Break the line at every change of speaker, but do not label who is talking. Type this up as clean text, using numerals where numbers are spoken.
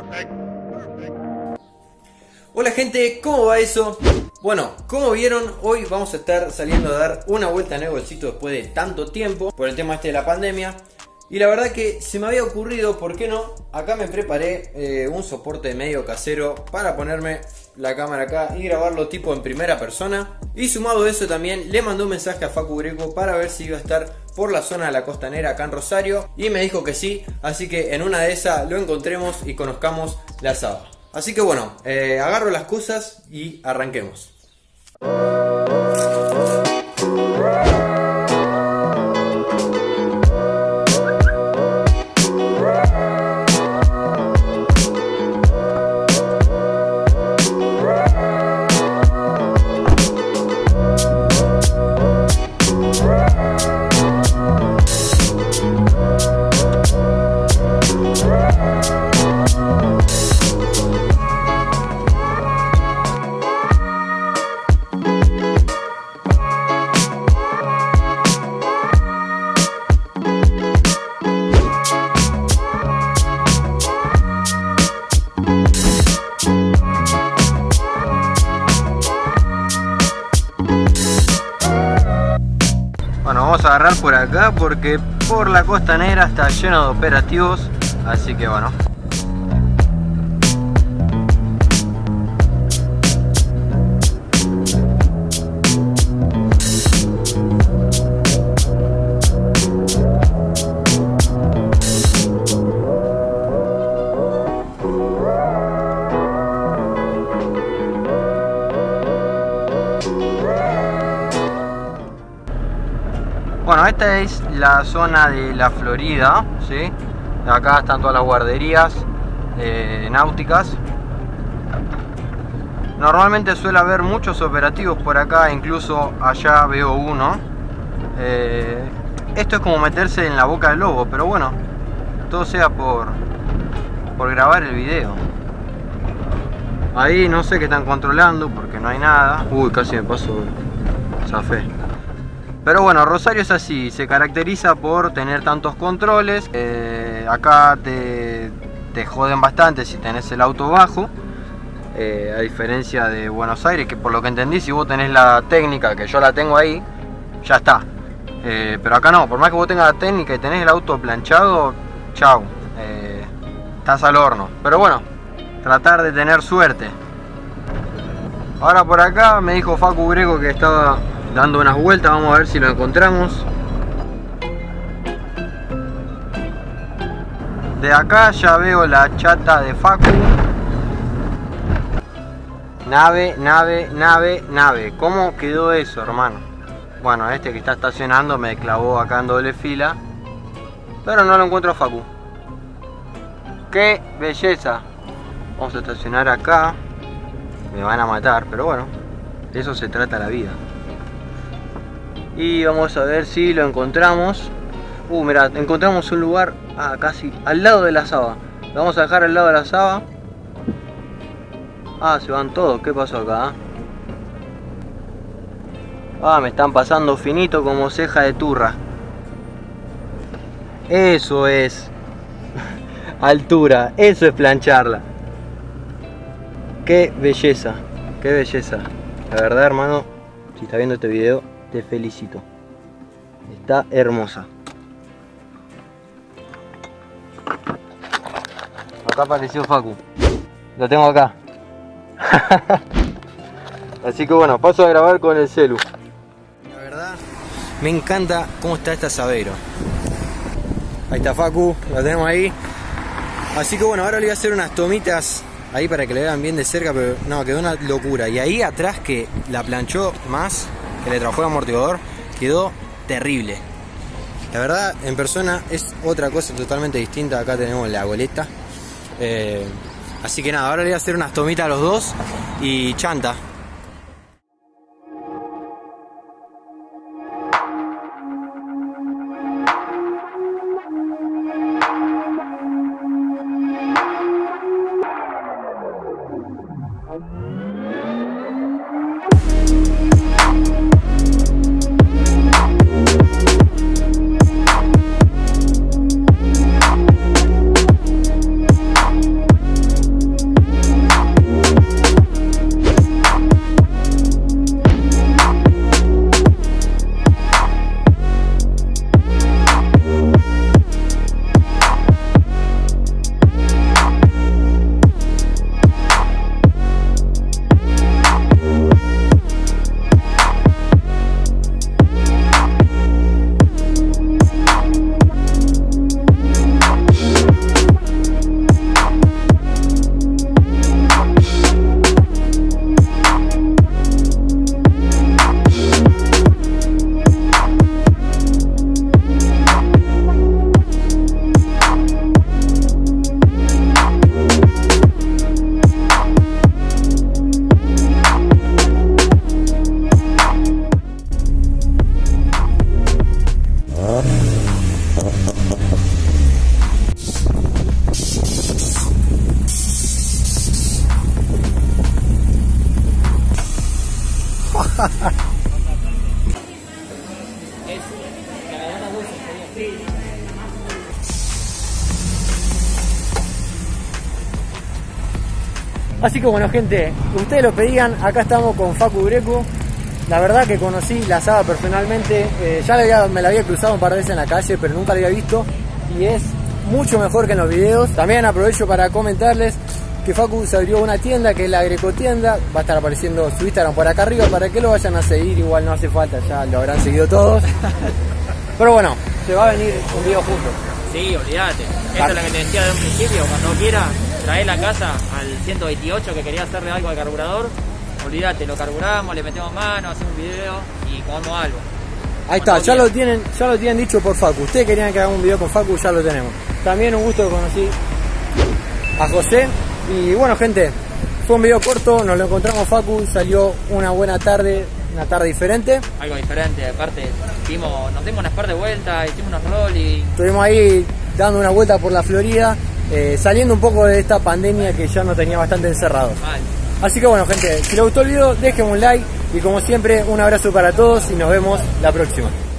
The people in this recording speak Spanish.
Hola gente, ¿cómo va eso? Bueno, como vieron, hoy vamos a estar saliendo a dar una vuelta en el bolsito después de tanto tiempo por el tema este de la pandemia. Y la verdad que se me había ocurrido, ¿por qué no? Acá me preparé un soporte medio casero para ponerme la cámara acá y grabarlo tipo en primera persona. Y sumado a eso también le mandé un mensaje a Facu Greco para ver si iba a estar por la zona de la Costanera acá en Rosario. Y me dijo que sí, así que en una de esas lo encontremos y conozcamos la Saba. Así que bueno, agarro las cosas y arranquemos. Bueno, vamos a agarrar por acá porque por la Costanera está lleno de operativos, así que bueno. Bueno, esta es la zona de la Florida, ¿sí? Acá están todas las guarderías náuticas. Normalmente suele haber muchos operativos por acá, incluso allá veo uno. Esto es como meterse en la boca del lobo, pero bueno, todo sea por grabar el video. Ahí no sé qué están controlando porque no hay nada. Uy, casi me paso, zafé. Pero bueno, Rosario es así, se caracteriza por tener tantos controles. Acá te joden bastante si tenés el auto bajo, a diferencia de Buenos Aires, que por lo que entendí, si vos tenés la técnica, que yo la tengo ahí, ya está. Pero acá no, por más que vos tengas la técnica y tenés el auto planchado, chau, estás al horno. Pero bueno, tratar de tener suerte. Ahora por acá me dijo Facu Greco que estaba dando unas vueltas, vamos a ver si lo encontramos. De acá ya veo la chata de Facu. Nave, nave, nave, nave. ¿Cómo quedó eso, hermano? Bueno, este que está estacionando me clavó acá en doble fila, pero no lo encuentro a Facu. ¡Qué belleza! Vamos a estacionar acá. Me van a matar, pero bueno, de eso se trata la vida. Y vamos a ver si lo encontramos. Mirá, encontramos un lugar casi al lado de la Saba. Lo vamos a dejar al lado de la Saba. Se van todos. ¿Qué pasó acá? Me están pasando finito como ceja de turra. Eso es altura, eso es plancharla. Qué belleza, qué belleza. La verdad, hermano, si estás viendo este video, te felicito. Está hermosa. Acá apareció Facu. Lo tengo acá. Así que bueno, paso a grabar con el celu. La verdad, me encanta cómo está esta Saveiro. Ahí está Facu, lo tenemos ahí. Así que bueno, ahora le voy a hacer unas tomitas ahí para que le vean bien de cerca, pero no, quedó una locura. Y ahí atrás que la planchó más, que le trabajó el amortiguador, quedó terrible. La verdad, en persona es otra cosa totalmente distinta. Acá tenemos la goleta. Así que nada, ahora le voy a hacer unas tomitas a los dos y chanta.
Así que bueno, gente, ustedes lo pedían, acá estamos con Facu Greco. La verdad que conocí la saga personalmente, ya me la había cruzado un par de veces en la calle, pero nunca la había visto y es mucho mejor que en los videos. También aprovecho para comentarles que Facu se abrió una tienda que es la Greco Tienda, va a estar apareciendo su Instagram por acá arriba para que lo vayan a seguir, igual no hace falta, ya lo habrán seguido todos. Pero bueno, se va a venir un video juntos.
Sí, olvídate. Esto es lo que te decía de un principio, cuando quiera traer la casa al 128 que quería hacerle algo al carburador, olvídate, lo carburamos, le metemos mano, hacemos un video y comamos algo.
Ahí está, ya lo tienen dicho por Facu. Ustedes querían que haga un video con Facu, ya lo tenemos. También un gusto que conocí a José. Y bueno, gente, fue un video corto, nos lo encontramos Facu, salió una buena tarde, una tarde diferente.
Algo diferente, aparte nos dimos unas par de vueltas, hicimos unos rolling.
Estuvimos ahí dando una vuelta por la Florida, saliendo un poco de esta pandemia que ya nos tenía bastante encerrados.
Mal.
Así que bueno, gente, si les gustó el video, dejen un like y como siempre un abrazo para todos y nos vemos la próxima.